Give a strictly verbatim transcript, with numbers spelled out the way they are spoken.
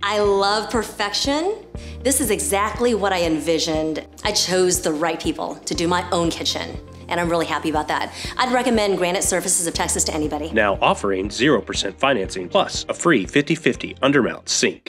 I love perfection. This is exactly what I envisioned. I chose the right people to do my own kitchen, and I'm really happy about that. I'd recommend Granite Surfaces of Texas to anybody. Now offering zero percent financing plus a free fifty fifty undermount sink.